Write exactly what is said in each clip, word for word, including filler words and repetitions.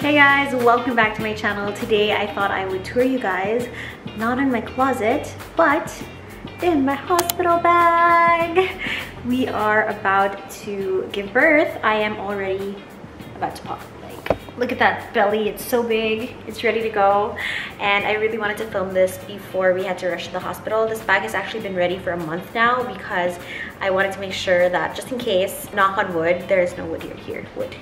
Hey guys, welcome back to my channel. Today I thought I would tour you guys, not in my closet, but in my hospital bag. We are about to give birth. I am already about to pop. Like, look at that belly, it's so big, it's ready to go. And I really wanted to film this before we had to rush to the hospital. This bag has actually been ready for a month now because I wanted to make sure that just in case, knock on wood, there is no wood here, here, wood.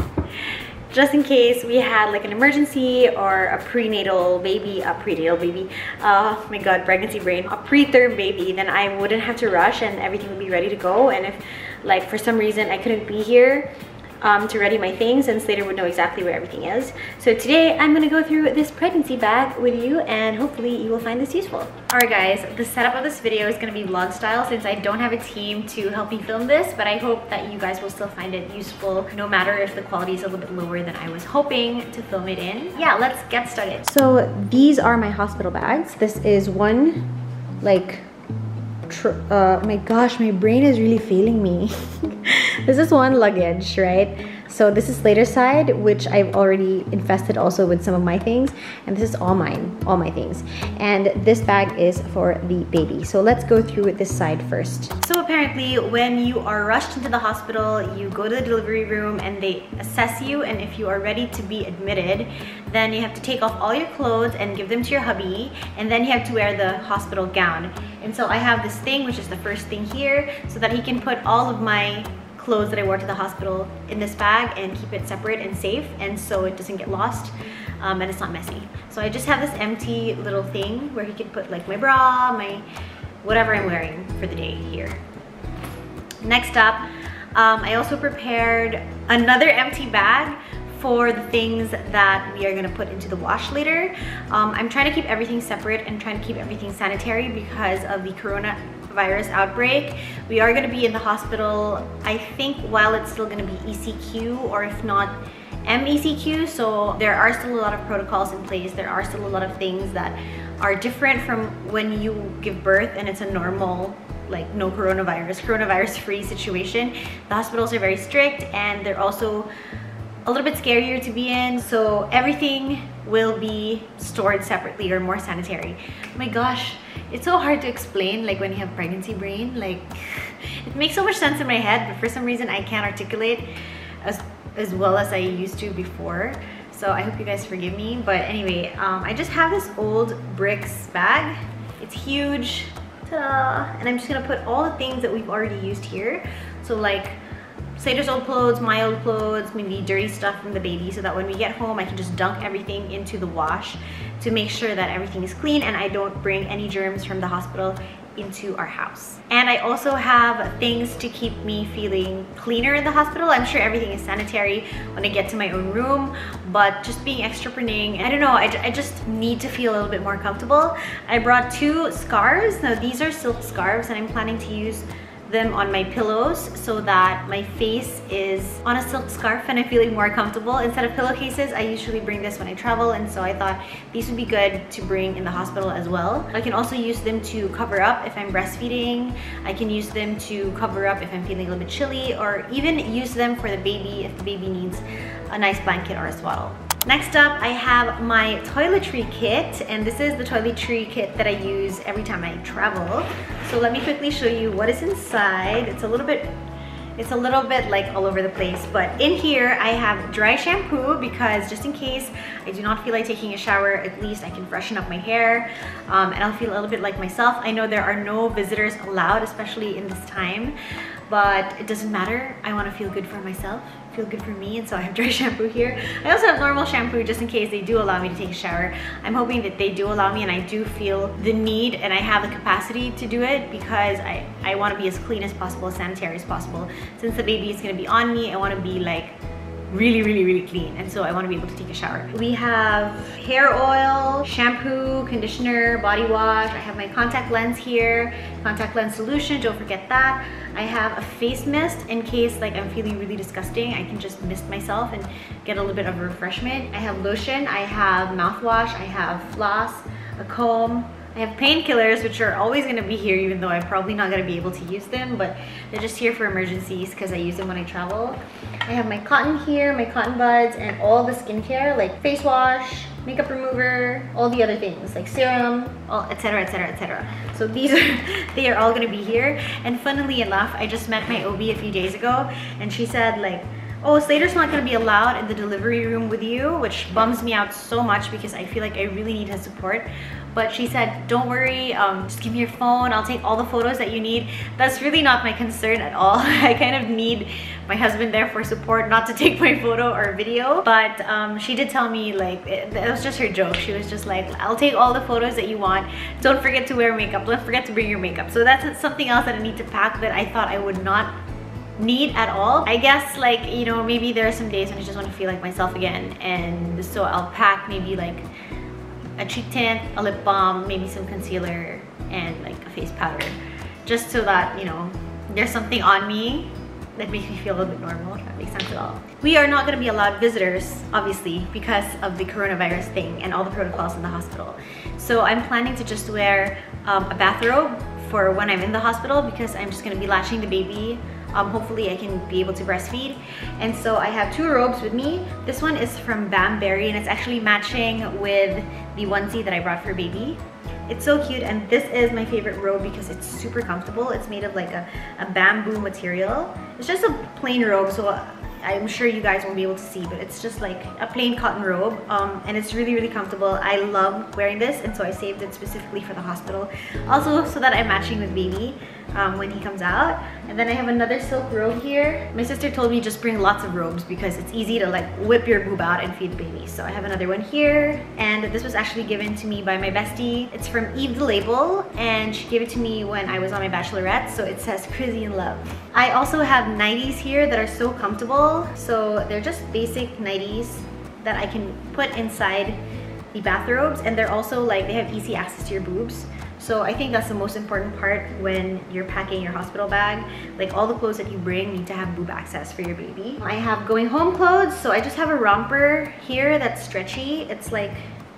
Just in case we had like an emergency or a prenatal baby, a prenatal baby, oh my god, pregnancy brain, a preterm baby, then I wouldn't have to rush and everything would be ready to go. And if like for some reason I couldn't be here um, to ready my things, and Slater would know exactly where everything is. So today I'm gonna go through this pregnancy bag with you and hopefully you will find this useful. Alright guys, the setup of this video is gonna be vlog style since I don't have a team to help me film this, but I hope that you guys will still find it useful no matter if the quality is a little bit lower than I was hoping to film it in. Yeah, let's get started. So these are my hospital bags. This is one like Tr uh, my gosh, my brain is really failing me. This is one luggage, right? So this is Slater's side, which I've already infested also with some of my things. And this is all mine, all my things. And this bag is for the baby. So let's go through this side first. So apparently when you are rushed into the hospital, you go to the delivery room and they assess you. And if you are ready to be admitted, then you have to take off all your clothes and give them to your hubby. And then you have to wear the hospital gown. And so I have this thing, which is the first thing here, so that he can put all of my clothes that I wore to the hospital in this bag and keep it separate and safe, and so it doesn't get lost um, and it's not messy. So I just have this empty little thing where he can put like my bra, my whatever I'm wearing for the day here. Next up, um, I also prepared another empty bag for the things that we are gonna put into the wash later. Um, I'm trying to keep everything separate and trying to keep everything sanitary because of the coronavirus outbreak. We are gonna be in the hospital, I think, while it's still gonna be E C Q, or if not M E C Q, so there are still a lot of protocols in place. There are still a lot of things that are different from when you give birth and it's a normal, like no coronavirus, coronavirus free situation. The hospitals are very strict and they're also a little bit scarier to be in, so everything will be stored separately or more sanitary. Oh my gosh, it's so hard to explain like when you have pregnancy brain. Like, it makes so much sense in my head, but for some reason I can't articulate as as well as I used to before. So I hope you guys forgive me. But anyway, um, I just have this old bricks bag. It's huge. Ta-da! And I'm just gonna put all the things that we've already used here. So like Slater's old clothes, my old clothes, maybe dirty stuff from the baby, so that when we get home I can just dunk everything into the wash to make sure that everything is clean and I don't bring any germs from the hospital into our house. And I also have things to keep me feeling cleaner in the hospital. I'm sure everything is sanitary when I get to my own room, but just being extra preening, I don't know, I, I just need to feel a little bit more comfortable. I brought two scarves. Now these are silk scarves and I'm planning to use them on my pillows so that my face is on a silk scarf and I'm feeling more comfortable. Instead of pillowcases, I usually bring this when I travel, and so I thought these would be good to bring in the hospital as well. I can also use them to cover up if I'm breastfeeding. I can use them to cover up if I'm feeling a little bit chilly, or even use them for the baby if the baby needs a nice blanket or a swaddle. Next up, I have my toiletry kit, and this is the toiletry kit that I use every time I travel. So let me quickly show you what is inside. It's a little bit, it's a little bit like all over the place, but in here I have dry shampoo because just in case I do not feel like taking a shower, at least I can freshen up my hair um, and I'll feel a little bit like myself. I know there are no visitors allowed, especially in this time, but it doesn't matter. I want to feel good for myself, feel good for me, and so I have dry shampoo here. I also have normal shampoo just in case they do allow me to take a shower. I'm hoping that they do allow me, and I do feel the need and I have the capacity to do it because I, I want to be as clean as possible, as sanitary as possible. Since the baby is going to be on me, I want to be like really, really, really clean, and so I want to be able to take a shower. We have hair oil, shampoo, conditioner, body wash. I have my contact lens here, contact lens solution, don't forget that. I have a face mist in case like I'm feeling really disgusting. I can just mist myself and get a little bit of refreshment. I have lotion, I have mouthwash, I have floss, a comb, I have painkillers, which are always going to be here, even though I'm probably not going to be able to use them, but they're just here for emergencies because I use them when I travel. I have my cotton here, my cotton buds, and all the skincare like face wash, makeup remover, all the other things like serum, etc, etc, et cetera. So these are, they are all going to be here. And funnily enough, I just met my O B a few days ago, and she said like, oh, Slater's not going to be allowed in the delivery room with you, which bums me out so much because I feel like I really need his support. But she said, don't worry, um, just give me your phone, I'll take all the photos that you need. That's really not my concern at all. I kind of need my husband there for support, not to take my photo or video. But um, she did tell me, like, it, it was just her joke. She was just like, I'll take all the photos that you want. Don't forget to wear makeup. Don't forget to bring your makeup. So that's something else that I need to pack that I thought I would not need at all. I guess, like, you know, maybe there are some days when I just want to feel like myself again, and so I'll pack maybe like a cheek tint, a lip balm, maybe some concealer, and like a face powder, just so that, you know, there's something on me that makes me feel a little bit normal, if that makes sense at all. We are not going to be allowed visitors, obviously, because of the coronavirus thing and all the protocols in the hospital. So I'm planning to just wear um, a bathrobe for when I'm in the hospital, because I'm just going to be latching the baby. Um, hopefully I can be able to breastfeed. And so I have two robes with me. This one is from Bamberry, and it's actually matching with the onesie that I brought for baby. It's so cute, and this is my favorite robe because it's super comfortable. It's made of like a, a bamboo material. It's just a plain robe, so I'm sure you guys won't be able to see, but it's just like a plain cotton robe, um, and it's really, really comfortable. I love wearing this, and so I saved it specifically for the hospital. Also, so that I'm matching with baby um, when he comes out. And then I have another silk robe here. My sister told me just bring lots of robes because it's easy to like whip your boob out and feed the baby. So I have another one here, and this was actually given to me by my bestie. It's from Eve the Label, and she gave it to me when I was on my bachelorette, so it says Crazy in Love. I also have nighties here that are so comfortable. So they're just basic nighties that I can put inside the bathrobes, and they're also like, they have easy access to your boobs. So I think that's the most important part when you're packing your hospital bag. Like, all the clothes that you bring need to have boob access for your baby. I have going home clothes, so I just have a romper here that's stretchy. It's like,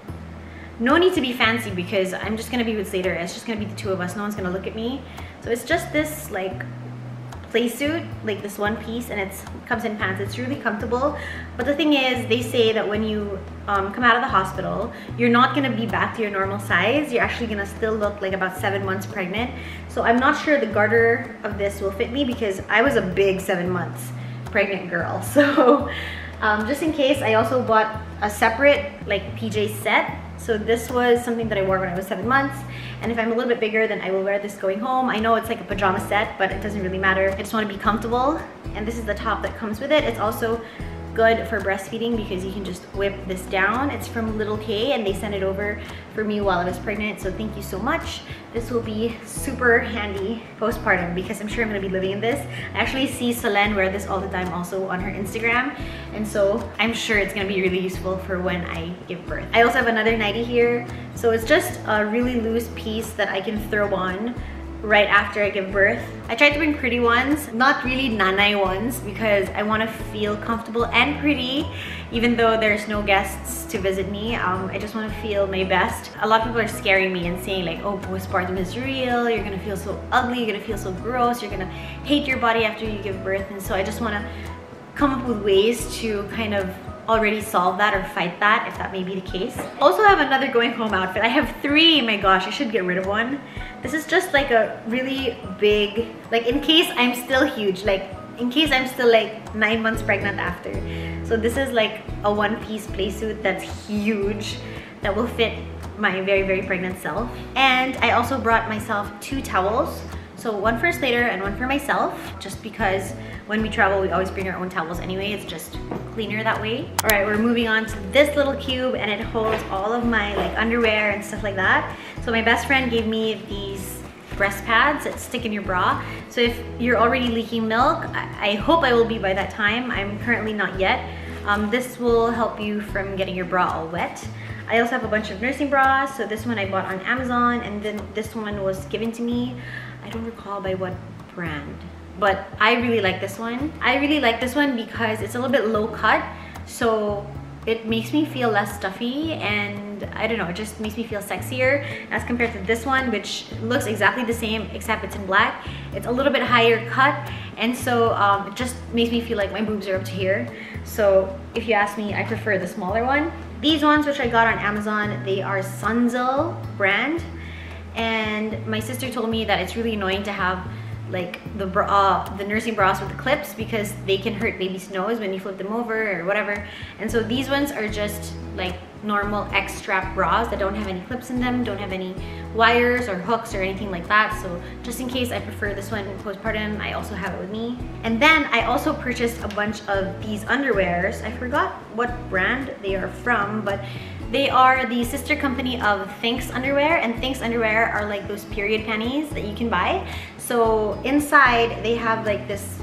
no need to be fancy because I'm just gonna be with Slater. It's just gonna be the two of us. No one's gonna look at me. So it's just this like play suit, like this one piece, and it's, it comes in pants. It's really comfortable. But the thing is, they say that when you um, come out of the hospital, you're not gonna be back to your normal size. You're actually gonna still look like about seven months pregnant. So I'm not sure the garter of this will fit me because I was a big seven months pregnant girl. So um, just in case, I also bought a separate like P J set. So this was something that I wore when I was seven months. And if I'm a little bit bigger, then I will wear this going home. I know it's like a pajama set, but it doesn't really matter. I just want to be comfortable. And this is the top that comes with it. It's also good for breastfeeding because you can just whip this down. It's from Little K, and they sent it over for me while I was pregnant. So thank you so much. This will be super handy postpartum because I'm sure I'm gonna be living in this. I actually see Selene wear this all the time also on her Instagram. And so I'm sure it's gonna be really useful for when I give birth. I also have another nightie here. So it's just a really loose piece that I can throw on right after I give birth. I tried to bring pretty ones, not really nanay ones, because I want to feel comfortable and pretty even though there's no guests to visit me. um, I just want to feel my best. A lot of people are scaring me and saying like, oh, postpartum is real, you're gonna feel so ugly, you're gonna feel so gross, you're gonna hate your body after you give birth. And so I just want to come up with ways to kind of already solve that or fight that if that may be the case. Also have another going home outfit. I have three. My gosh, I should get rid of one. This is just like a really big, like in case I'm still huge, like in case I'm still like nine months pregnant after. So this is like a one-piece play suit that's huge that will fit my very very pregnant self. And I also brought myself two towels. So one for Slater and one for myself, just because when we travel, we always bring our own towels anyway. It's just cleaner that way. All right, we're moving on to this little cube, and it holds all of my like underwear and stuff like that. So my best friend gave me these breast pads that stick in your bra. So if you're already leaking milk, I, I hope I will be by that time. I'm currently not yet. Um, this will help you from getting your bra all wet. I also have a bunch of nursing bras. So this one I bought on Amazon, and then this one was given to me. I don't recall by what brand, but I really like this one. I really like this one because it's a little bit low cut, so it makes me feel less stuffy, and I don't know, it just makes me feel sexier as compared to this one, which looks exactly the same except it's in black. It's a little bit higher cut, and so um, it just makes me feel like my boobs are up to here. So if you ask me, I prefer the smaller one. These ones, which I got on Amazon, they are Sunzel brand, and my sister told me that it's really annoying to have like the bra, uh, the nursing bras with the clips, because they can hurt baby's nose when you flip them over or whatever. And so these ones are just like normal X-strap bras that don't have any clips in them, don't have any wires or hooks or anything like that. So just in case I prefer this one postpartum, I also have it with me. And then I also purchased a bunch of these underwears. I forgot what brand they are from, but they are the sister company of Thinx underwear, and Thinx underwear are like those period panties that you can buy. So inside they have like this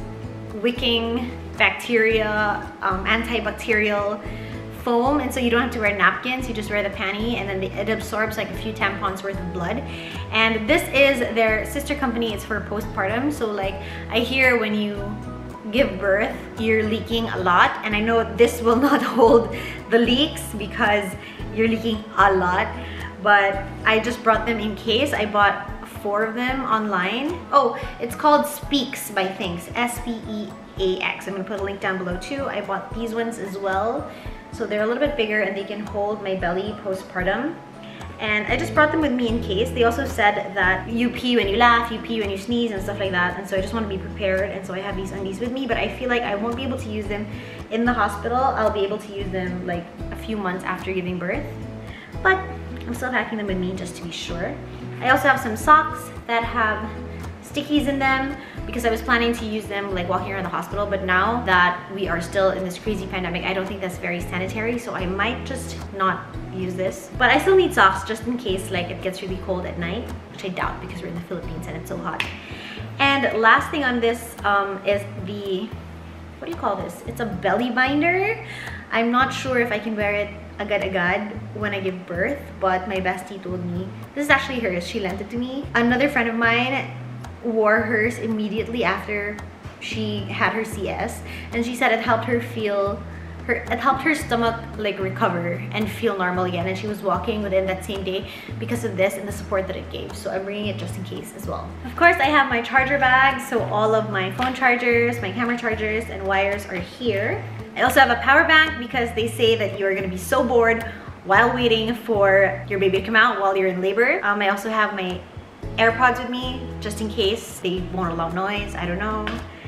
wicking bacteria, um, antibacterial foam, and so you don't have to wear napkins, you just wear the panty, and then it absorbs like a few tampons worth of blood. And this is their sister company. It's for postpartum. So like I hear when you give birth you're leaking a lot, and I know this will not hold the leaks because you're leaking a lot, but I just brought them in case. I bought four of them online. Oh, it's called Speaks by Thinx, S P E A X. I'm gonna put a link down below too. I bought these ones as well. So they're a little bit bigger and they can hold my belly postpartum. And I just brought them with me in case. They also said that you pee when you laugh, you pee when you sneeze and stuff like that. And so I just want to be prepared. And so I have these undies with me, but I feel like I won't be able to use them in the hospital. I'll be able to use them like a few months after giving birth. But I'm still packing them with me just to be sure. I also have some socks that have stickies in them because I was planning to use them like walking around the hospital, but now that we are still in this crazy pandemic, I don't think that's very sanitary, so I might just not use this. But I still need socks just in case like it gets really cold at night, which I doubt because we're in the Philippines and it's so hot. And last thing on this um, is the, what do you call this? It's a belly binder. I'm not sure if I can wear it agad-agad when I give birth, but my bestie told me, this is actually hers, she lent it to me. Another friend of mine wore hers immediately after she had her C S, and she said it helped her feel her it helped her stomach like recover and feel normal again, and she was walking within that same day because of this and the support that it gave. So I'm bringing it just in case as well. Of course, I have my charger bag, so all of my phone chargers, my camera chargers and wires are here. I also have a power bank because they say that you're gonna be so bored while waiting for your baby to come out while you're in labor. Um, I also have my AirPods with me just in case they won't allow noise, I don't know.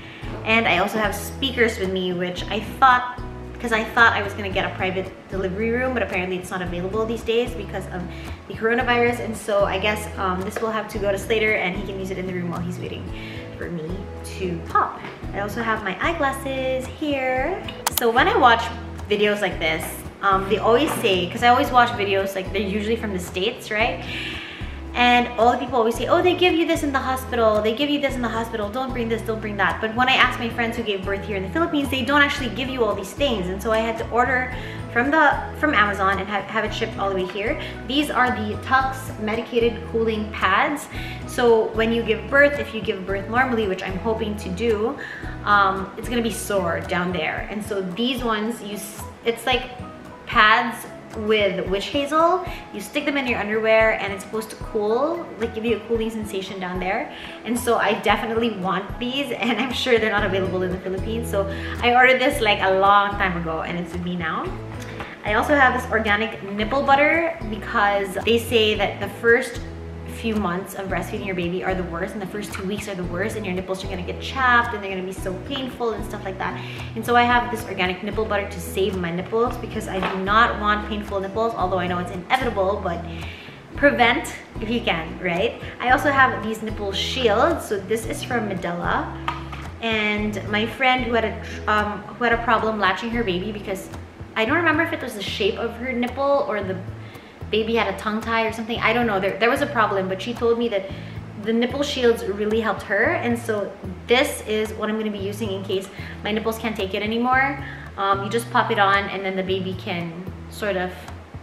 And I also have speakers with me, which I thought, because I thought I was gonna get a private delivery room, but apparently it's not available these days because of the coronavirus. And so I guess um, this will have to go to Slater and he can use it in the room while he's waiting for me to pop. I also have my eyeglasses here. So when I watch videos like this, um, they always say, because I always watch videos like they're usually from the States, right? And all the people always say, oh, they give you this in the hospital, they give you this in the hospital, don't bring this, don't bring that. But when I ask my friends who gave birth here in the Philippines, they don't actually give you all these things. And so I had to order from the from Amazon and have, have it shipped all the way here. These are the Tux medicated cooling pads. So when you give birth, if you give birth normally, which I'm hoping to do, um, it's gonna be sore down there. And so these ones, you, it's like pads with witch hazel. You stick them in your underwear and it's supposed to cool, like give you a cooling sensation down there. And so I definitely want these, and I'm sure they're not available in the Philippines. So I ordered this like a long time ago and it's with me now. I also have this organic nipple butter because they say that the first few months of breastfeeding your baby are the worst, and the first two weeks are the worst, and your nipples are gonna get chapped and they're gonna be so painful and stuff like that. And so I have this organic nipple butter to save my nipples because I do not want painful nipples, although I know it's inevitable, but prevent if you can, right? I also have these nipple shields. So this is from Medela, and my friend who had a um, who had a problem latching her baby because I don't remember if it was the shape of her nipple or the baby had a tongue tie or something. I don't know. There, there was a problem, but she told me that the nipple shields really helped her. And so this is what I'm going to be using in case my nipples can't take it anymore. Um, you just pop it on and then the baby can sort of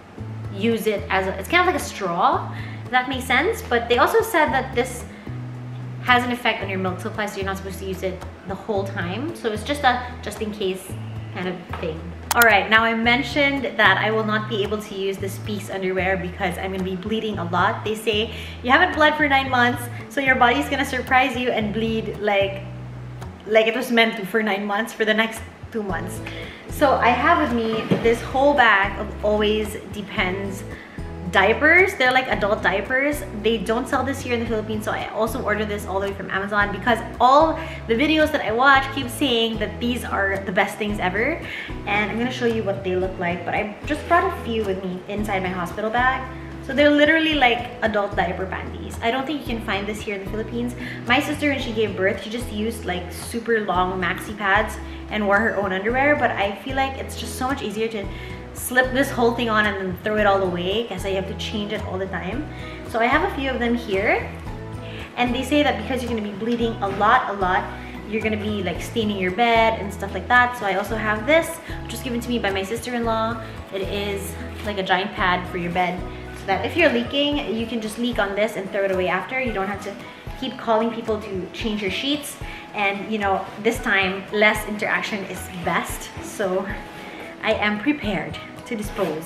use it as a, it's kind of like a straw, if that makes sense. But they also said that this has an effect on your milk supply, so you're not supposed to use it the whole time. So it's just a just in case kind of thing. All right, now I mentioned that I will not be able to use this piece underwear because I'm gonna be bleeding a lot. They say you haven't bled for nine months, so your body's gonna surprise you and bleed like, like it was meant to for nine months for the next two months. So I have with me this whole bag of Always Depends diapers. They're like adult diapers. They don't sell this here in the Philippines, so I also ordered this all the way from Amazon because all the videos that I watch keep saying that these are the best things ever. And I'm gonna show you what they look like, but I just brought a few with me inside my hospital bag. So they're literally like adult diaper panties. I don't think you can find this here in the Philippines. My sister, when she gave birth, she just used like super long maxi pads and wore her own underwear, but I feel like it's just so much easier to slip this whole thing on and then throw it all away because I have to change it all the time. So I have a few of them here, and they say that because you're going to be bleeding a lot a lot you're going to be like staining your bed and stuff like that. So I also have this, which was given to me by my sister-in-law. It is like a giant pad for your bed, so that if you're leaking, you can just leak on this and throw it away after. You don't have to keep calling people to change your sheets, and you know, this time less interaction is best. So I am prepared to dispose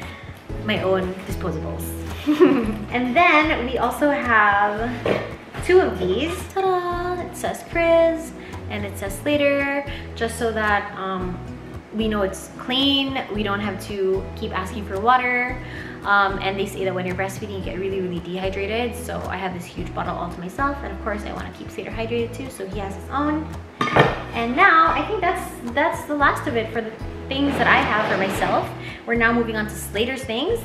my own disposables. And then we also have two of these. Ta-da! It says Chris and it says Slater, just so that um, we know it's clean. We don't have to keep asking for water. Um, and they say that when you're breastfeeding, you get really, really dehydrated. So I have this huge bottle all to myself, and of course I want to keep Slater hydrated too, so he has his own. And now I think that's that's the last of it for the things that I have for myself. We're now moving on to Slater's things,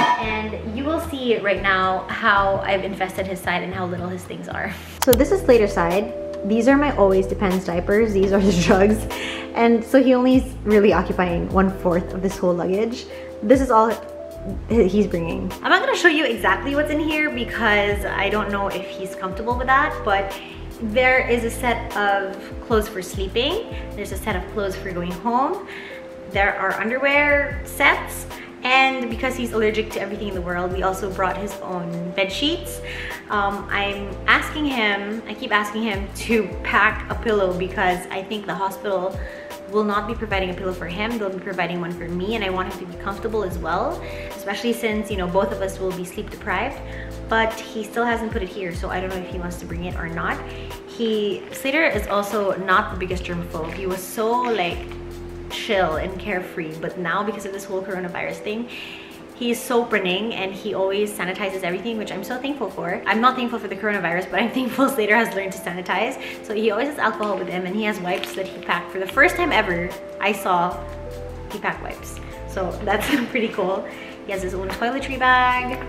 and you will see right now how I've invested his side and how little his things are. So this is Slater's side. These are my Always Depends diapers. These are the drugs. And so he only is really occupying one fourth of this whole luggage. This is all he's bringing. I'm not gonna show you exactly what's in here because I don't know if he's comfortable with that, but there is a set of clothes for sleeping. There's a set of clothes for going home. There are underwear sets, and because he's allergic to everything in the world, we also brought his own bed sheets. Um, I'm asking him, I keep asking him to pack a pillow because I think the hospital will not be providing a pillow for him. They'll be providing one for me, and I want him to be comfortable as well, especially since, you know, both of us will be sleep deprived. But he still hasn't put it here, so I don't know if he wants to bring it or not. He, Slater is also not the biggest germaphobe. He was so like chill and carefree, but now because of this whole coronavirus thing, he is so pranning, and he always sanitizes everything, which I'm so thankful for. I'm not thankful for the coronavirus, but I'm thankful Slater has learned to sanitize. So he always has alcohol with him, and he has wipes that he packed. For the first time ever, I saw he packed wipes. So that's pretty cool. He has his own toiletry bag.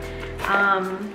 Um,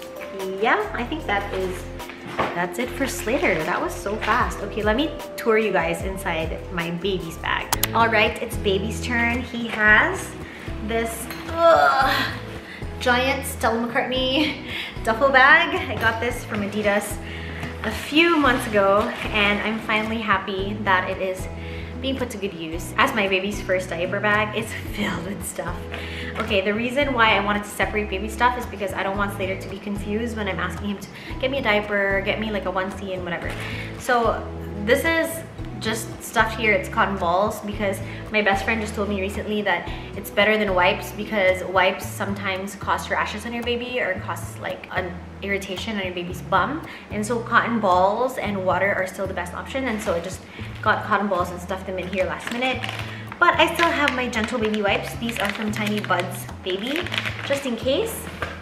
yeah, I think that is That's it for Slater. That was so fast. Okay, let me tour you guys inside my baby's bag. All right, it's baby's turn. He has this ugh, giant Stella McCartney duffel bag. I got this from Adidas a few months ago, and I'm finally happy that it is being put to good use. As my baby's first diaper bag, it's filled with stuff. Okay, the reason why I wanted to separate baby stuff is because I don't want Slater to be confused when I'm asking him to get me a diaper, get me like a onesie and whatever. So this is just stuff here. It's cotton balls because my best friend just told me recently that it's better than wipes because wipes sometimes cause rashes on your baby or cause like an irritation on your baby's bum, and so cotton balls and water are still the best option. And so I just got cotton balls and stuffed them in here last minute. But I still have my Gentle Baby wipes. These are from Tiny Buds Baby, just in case.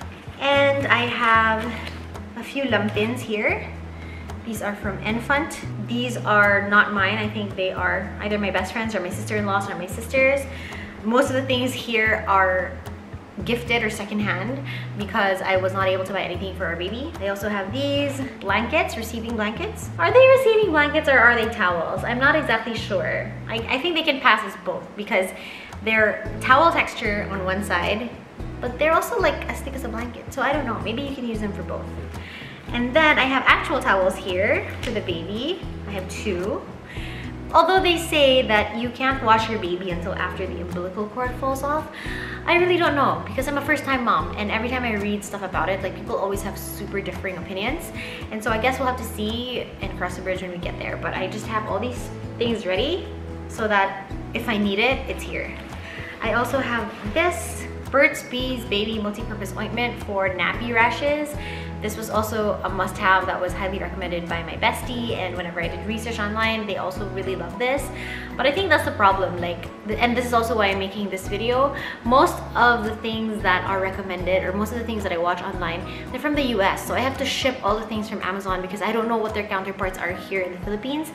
And I have a few lumpins here. These are from Enfant. These are not mine. I think they are either my best friends or my sister-in-law's or my sister's. Most of the things here are gifted or secondhand because I was not able to buy anything for our baby. I also have these blankets, receiving blankets. Are they receiving blankets or are they towels? I'm not exactly sure. I, I think they can pass as both because they're towel texture on one side, but they're also like as thick as a blanket. So I don't know, maybe you can use them for both. And then I have actual towels here for the baby. I have two. Although they say that you can't wash your baby until after the umbilical cord falls off, I really don't know because I'm a first-time mom, and every time I read stuff about it, like people always have super differing opinions. And so I guess we'll have to see and cross the bridge when we get there. But I just have all these things ready so that if I need it, it's here. I also have this Burt's Bees Baby Multi-Purpose Ointment for nappy rashes. This was also a must-have that was highly recommended by my bestie, and whenever I did research online, they also really love this. But I think that's the problem, like, and this is also why I'm making this video. Most of the things that are recommended, or most of the things that I watch online, they're from the U S, so I have to ship all the things from Amazon because I don't know what their counterparts are here in the Philippines.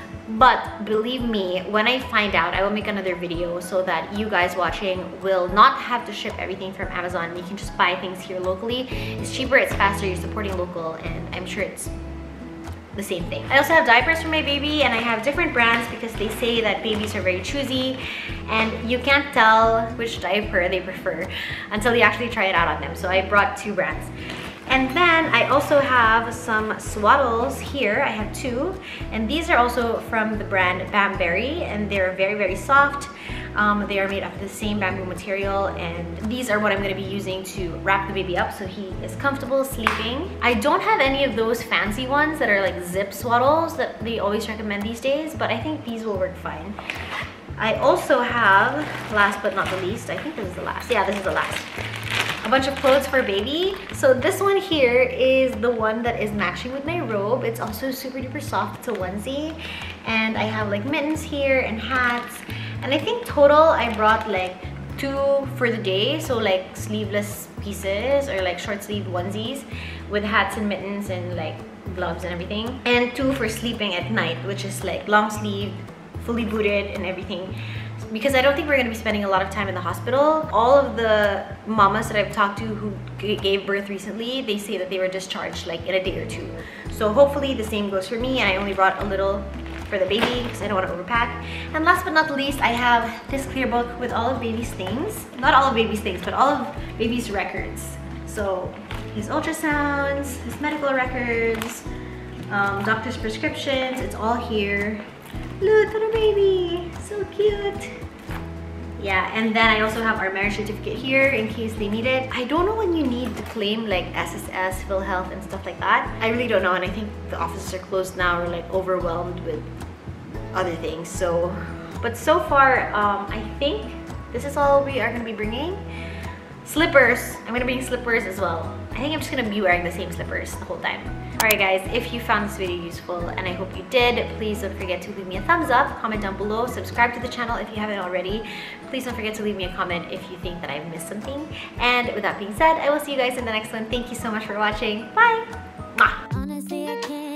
But believe me, when I find out, I will make another video so that you guys watching will not have to ship everything from Amazon. You can just buy things here locally. It's cheaper, it's faster, you're supporting local, and I'm sure it's the same thing. I also have diapers for my baby, and I have different brands because they say that babies are very choosy and you can't tell which diaper they prefer until you actually try it out on them. So I brought two brands. And then I also have some swaddles here. I have two, and these are also from the brand Bamberry, and they're very, very soft. Um, they are made of the same bamboo material, and these are what I'm going to be using to wrap the baby up so he is comfortable sleeping. I don't have any of those fancy ones that are like zip swaddles that they always recommend these days, but I think these will work fine. I also have, last but not the least, I think this is the last. Yeah, this is the last. A bunch of clothes for baby. So this one here is the one that is matching with my robe. It's also super duper soft. It's a onesie, and I have like mittens here and hats, and I think total I brought like two for the day, so like sleeveless pieces or like short sleeve onesies with hats and mittens and like gloves and everything, and two for sleeping at night, which is like long sleeve, fully booted and everything, because I don't think we're going to be spending a lot of time in the hospital. All of the mamas that I've talked to who gave birth recently, they say that they were discharged like in a day or two. So hopefully the same goes for me, and I only brought a little for the baby because I don't want to overpack. And last but not least, I have this clear book with all of baby's things. Not all of baby's things, but all of baby's records. So his ultrasounds, his medical records, um, doctor's prescriptions, it's all here. Look at our baby, so cute. Yeah, and then I also have our marriage certificate here in case they need it. I don't know when you need to claim like S S S, PhilHealth and stuff like that. I really don't know, and I think the offices are closed now or like overwhelmed with other things. So, but so far, um, I think this is all we are gonna be bringing. Slippers, I'm gonna bring slippers as well. I think I'm just gonna be wearing the same slippers the whole time. Alright guys, if you found this video useful, and I hope you did, please don't forget to leave me a thumbs up, comment down below, subscribe to the channel if you haven't already. Please don't forget to leave me a comment if you think that I've missed something. And with that being said, I will see you guys in the next one. Thank you so much for watching. Bye! Mwah. Honestly, I can't